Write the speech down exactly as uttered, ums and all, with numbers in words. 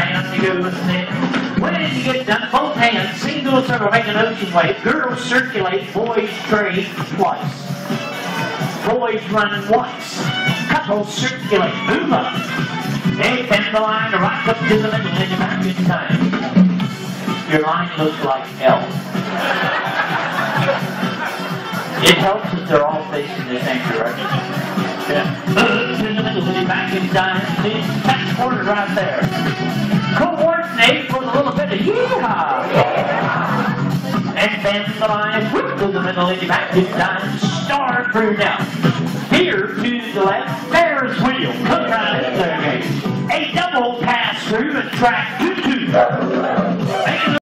around you go with it. When you get done, both hands, single circle, make an ocean wave. Girls circulate, boys trade twice. Boys run once. Couples circulate, move up. They bend the line right up to the middle and you're back in time. Your line looks like L. It helps that they're all facing the same direction. Yeah. Up to the middle and you're back in time. See, that's corner right there. Coordinate with a little bit of yeehaw. And bend the line, whip to the middle and you're back in time. Star through now. Here to the left, Ferris wheel. Come right in there, guys. A double pass through and track two two.